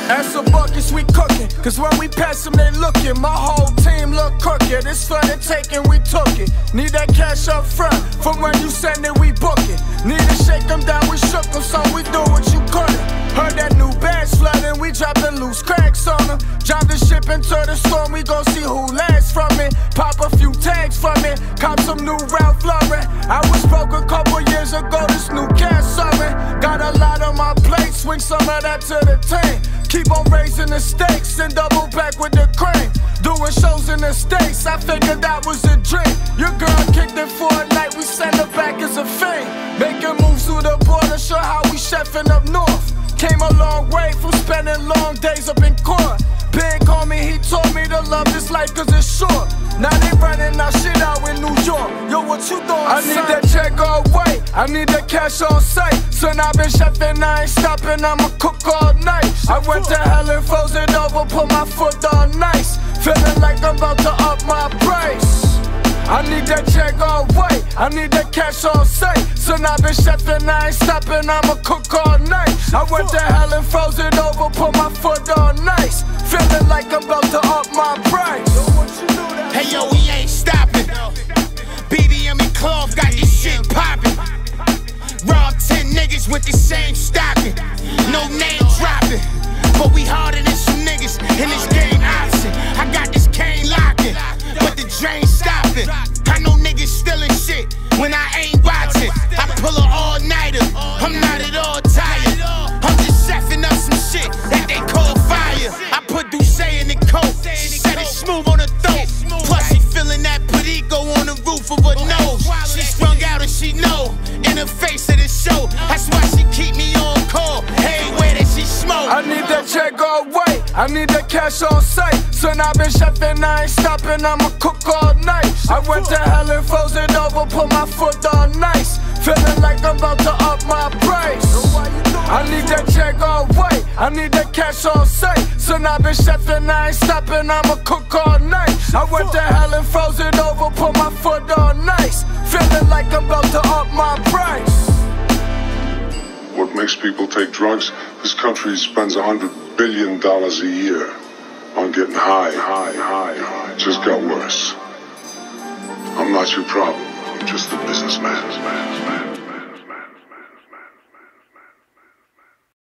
Ask the buckets, we cooking, cause when we pass them, they looking. My whole team look crooked. It's for the taking, we took it. Need that cash up front, from when you send it, we book it. Need to shake them down, we shook them, so we do what you couldn't. Heard that new badge flooding, we dropping loose cracks on them. Drive the ship into the storm, we gon' see who lasts from it. Pop a few tags from it, cop some new Ralph Lauren. I was broke a couple years ago, this new cash serving. Got a lot on my plate, swing some of that to the tank. Keep on raising the stakes and double back with the crane. Doing shows in the States, I figured that was a dream. Your girl kicked it for a night, we send her back as a fame. Making moves through the border, show how we chefing up north. Came a long way from spending long days up in court. Big on me, he told me to love this life cause it's short. Now they running our shit out in New York. Yo, what you doing, I need that check all way, I need that cash on sight. Son, I've been chefing, I ain't stopping, I'ma cook all night. I went to hell and froze it over, put my foot on nice. Feeling like I'm about to up my price. I need that check all way, I need that cash on sight. Son, I've been chefing, I ain't stopping, I'ma cook all night. I went to hell and froze it over, put my foot on nice. Feeling like I'm about to up my price. Hey yo, we ain't stopping. BDM and Clove got this shit popping. Rob 10 niggas with the same stocking. No name dropping, but we harder than some niggas in this game option. I got this cane locking, but the drain stopping. I know niggas stealing shit when I ain't watching. I pull an all-nighter, I'm not at all tired. I'm just chefing up some shit that they call fire. I put Douce in the coat, she said it's smooth on the throat. Plus she feeling that perico on the roof of her nose. She sprung out and she know, in the face of the show. That's why she keep me on call, everywhere that she smoke. I need that check all way, I need that cash on sight. Son, I've been chefing, I ain't stopping, I'ma cook all night. I went to hell and froze it over, put my foot on nice. Feeling like I'm about to up my price. I need that check all way, I need that cash on sight. Son, I've been chefing, I ain't stopping, I'ma cook all night. I went to hell and froze it over, put my foot on nice. Feeling like I'm about to up my price. What makes people take drugs? This country spends $100 billion a year on getting high. It just got worse. I'm not your problem. I'm just the businessman.